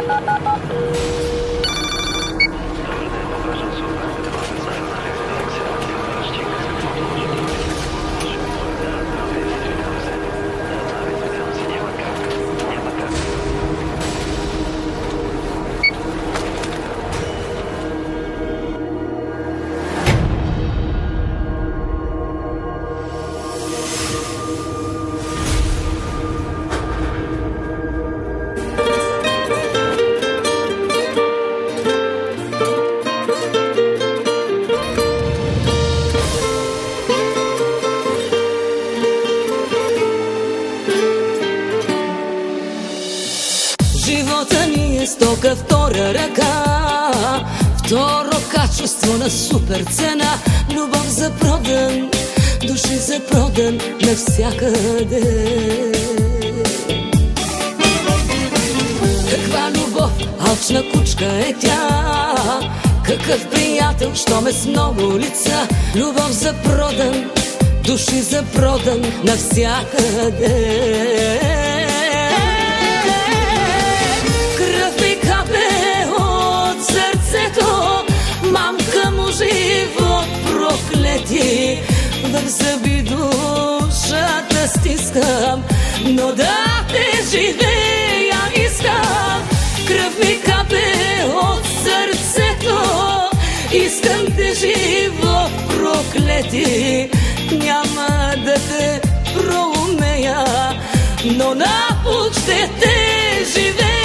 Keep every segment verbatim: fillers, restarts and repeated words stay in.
Живота ни е стока втора ръка, второ качество на супер цена. Любов за продан, души за продан навсякъде. Каква любов, алчна кучка е тя, какъв приятел, що ме с много лица. Любов за продан, души за продан навсякъде. Мамка му живот проклети, в зъби душата стискам, но да те живея искам. Кръв ми капе от сърцето, искам те живот проклети. Няма да те проумея, но на път ще те живея.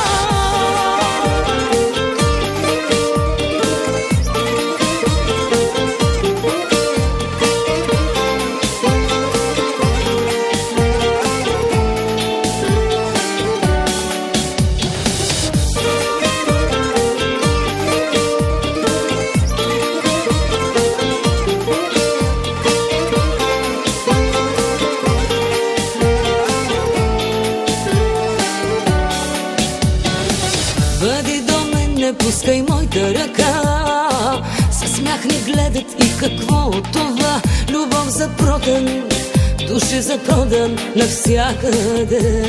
Бъди до мен, не пускай моята ръка. Със смях ни гледат и какво от това. Любов за продан, души за продан навсякъде.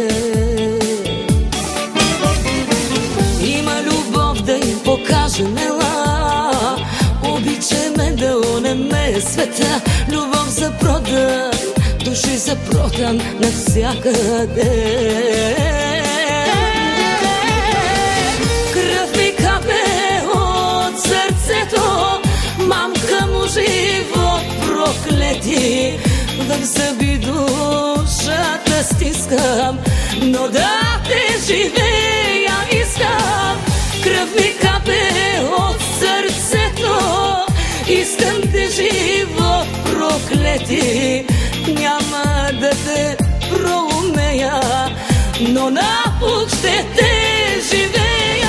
Има любов да им покажем, ела. Обичаме да онеме света. Любов за продан, души за продан навсякъде. Мамка му живот проклети, в зъби душата стискам, но да те живея искам. Кръв ми капе от сърцето, искам те живот проклети. Няма да те проумея, но на път ще те живея.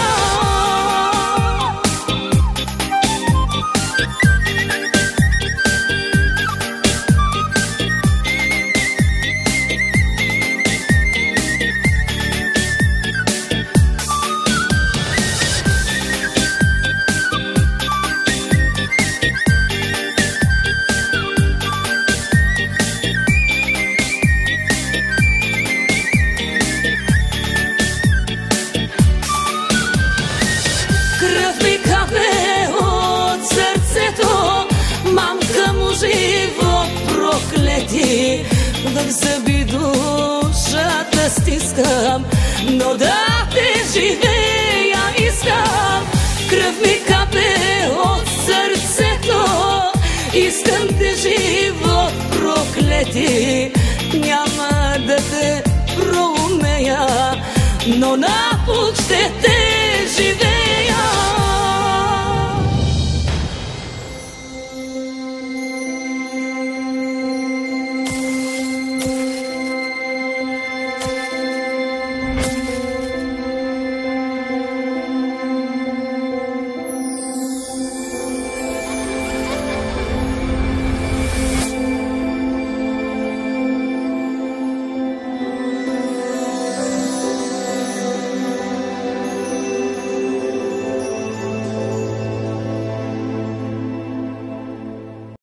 Кръв ми капе от сърцето, мамка му живот проклети, в зъби душата стискам, но да те живея искам. Кръв ми капе от сърцето, искам те живот проклети. Няма да те проумея, но на път ще те